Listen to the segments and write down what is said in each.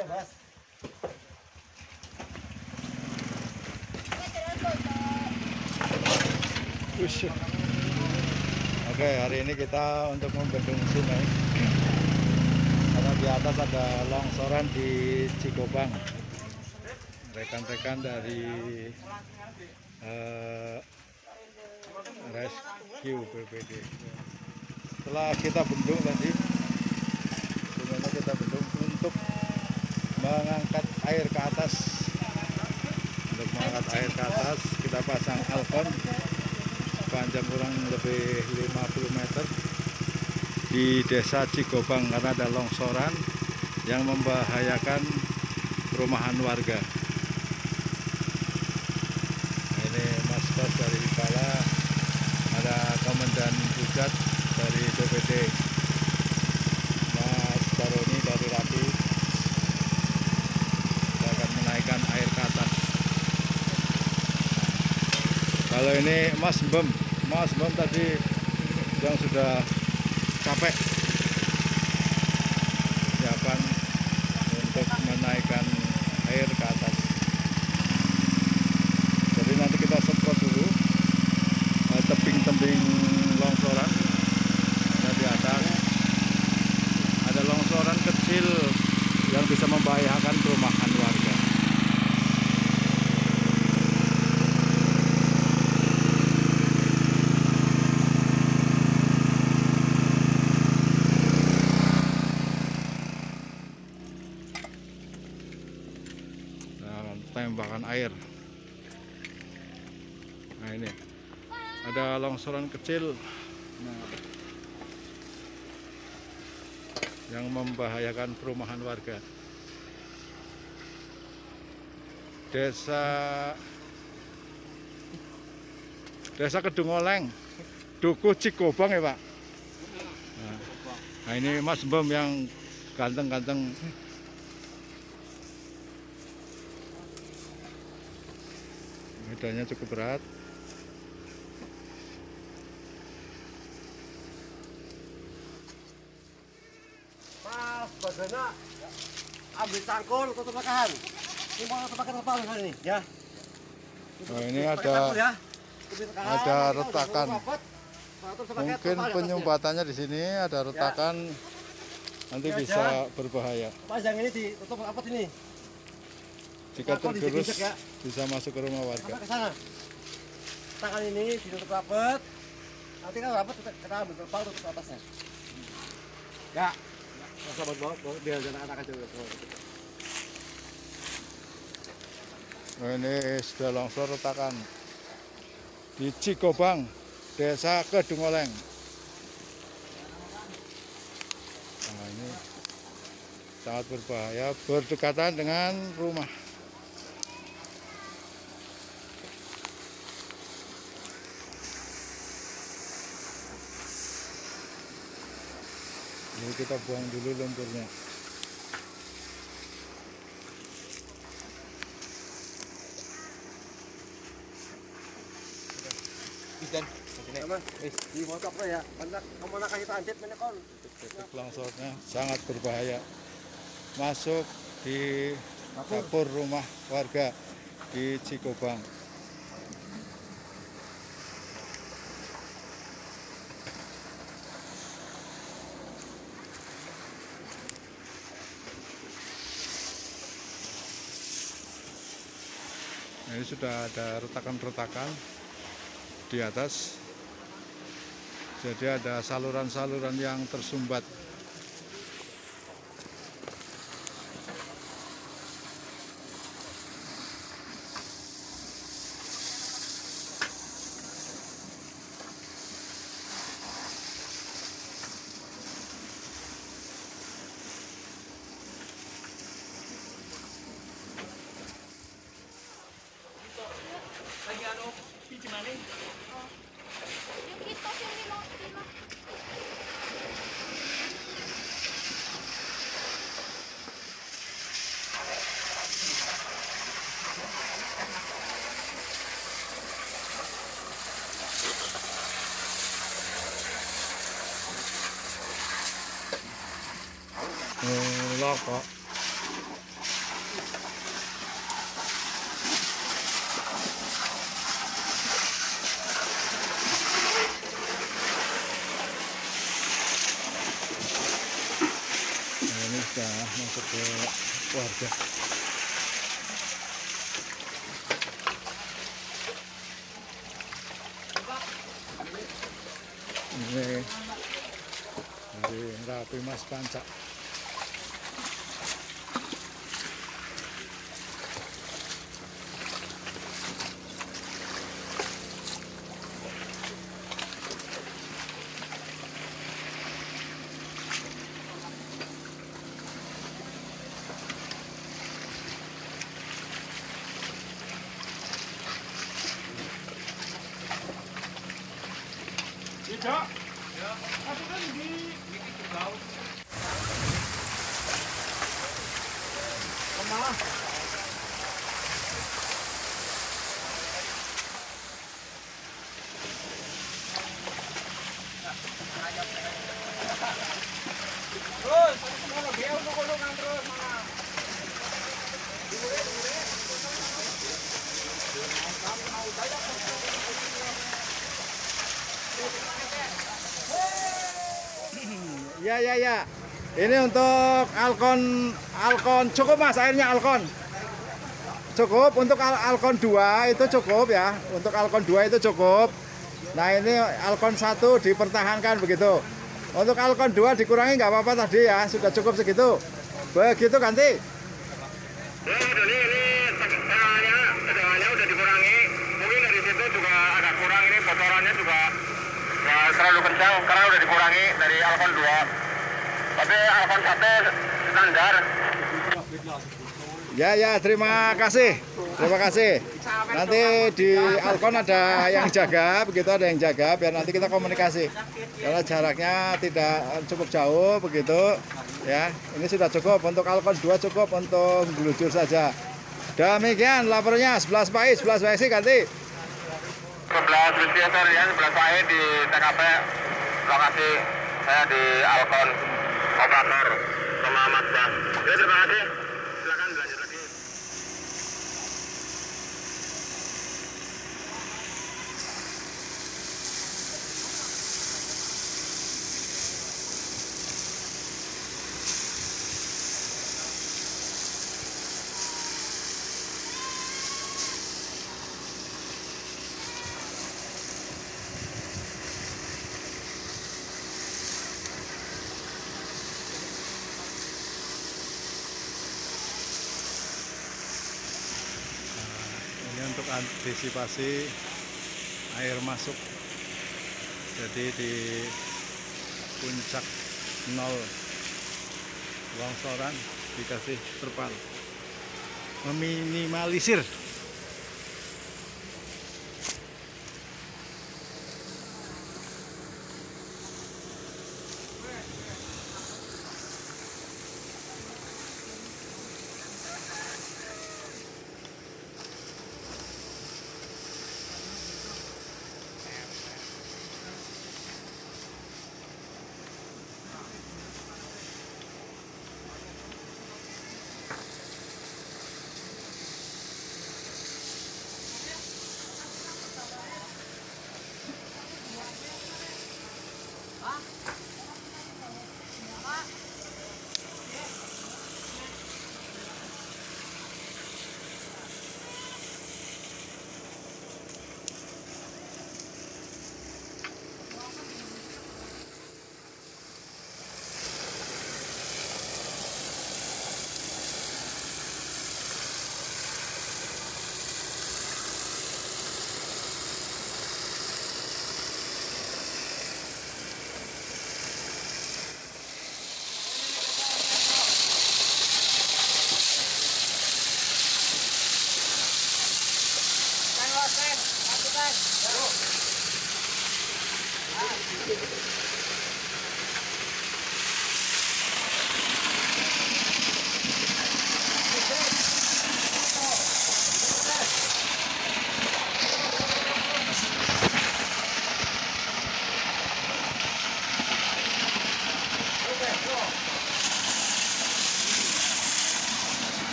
Oke, hari ini kita untuk membendung sungai karena di atas ada longsoran di Cikobang. Rekan-rekan dari Rescue BPD. Setelah kita bendung tadi, sebenarnya kita bendung untuk mengangkat air ke atas. Untuk mengangkat air ke atas, kita pasang alkon panjang kurang lebih 50 meter di desa Cikobang karena ada longsoran yang membahayakan perumahan warga. Nah, ini Mas Bos dari Kepala, ada Komandan Pusat dari BPD, Mas Baroni dari Rapi. Kita akan menaikkan air ke atas. Kalau ini Mas Bem tadi yang sudah capek, siapkan untuk menaikkan air ke atas. Jadi nanti kita semprot dulu tebing-tebing longsoran. Nah, di atas ada longsoran kecil yang bisa membahayakan perumahan warga. Tembakan air. Nah, ini ada longsoran kecil yang membahayakan perumahan warga. Desa Kedungoleng, Dukuh Cikobang ya Pak. Nah, ini Mas Bem yang ganteng-ganteng. Medannya cukup berat. Mas, bagana ambil cangkul tutup pakahan. Ini mau tutup pakahan apa hari ini? Ya. Nah, ini ada retakan. Mungkin penyumbatannya di sini ada retakan, nanti bisa berbahaya. Mas, yang ini ditutup apa ini? Jika tergerus bisa masuk ke rumah warga. Sampai ke sana. Tangan ini ditutup rapat. Nanti kan rapat kita ambil kepala tutup atasnya. Ya. Sobat bawa biar jangan anak kecil. Ini sudah longsor retakan di Cikobang, Desa Kedungoleng. Nah, ini sangat berbahaya, berdekatan dengan rumah. Ini kita buang dulu lumpurnya. Dan di motor ya, kamu nak kasih tancet mana kon? Longsornya sangat berbahaya, masuk di dapur rumah warga di Cikobang. Ini sudah ada retakan-retakan di atas, jadi ada saluran-saluran yang tersumbat. Lagi di mana? Oh. Yung ito sino. Loko. Sudah masuk ke warga. Ini dari Rapi Mas Panca. Tidak. Aku kan di Bau. Kemana? Terus, kalau dia untuk kodongan terus mana? Ya. Ini untuk Alkon cukup Mas, airnya Alkon. Cukup untuk Alkon 2 itu cukup ya. Untuk Alkon 2 itu cukup. Nah, ini Alkon 1 dipertahankan begitu. Untuk Alkon 2 dikurangi nggak apa-apa tadi ya, sudah cukup segitu. Begitu ganti. Ini tegangannya udah dikurangi. Mungkin dari situ juga agak kurang, ini bocorannya juga nggak terlalu kencang karena udah dikurangi dari Alkon 2. Tapi Alkon 1 standar. Ya, terima kasih. Terima kasih. Nanti di Alkon ada yang jaga, begitu ada yang jaga biar nanti kita komunikasi. Karena jaraknya tidak cukup jauh begitu ya. Ini sudah cukup untuk Alkon 2 cukup untuk gelujur saja. Demikian laporannya 11 PAI, 11 WSI ganti. 11 Wistiator ya, 11 PAI di TKP lokasi saya di Alkon operator sama Mas Bas. Ya, terima kasih. Silakan lanjut lagi. Ini untuk antisipasi air masuk. Jadi di puncak nol longsoran dikasih terpal meminimalisir.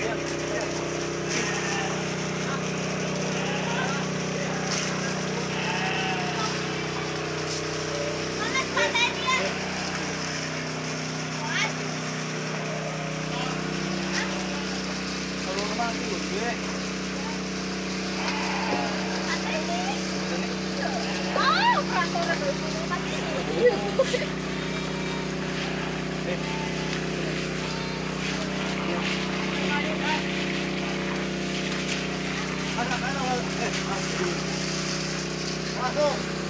Mana sepatunya? Kalau rumah itu gue. Oh, peraturan dulu tadi. Masuk.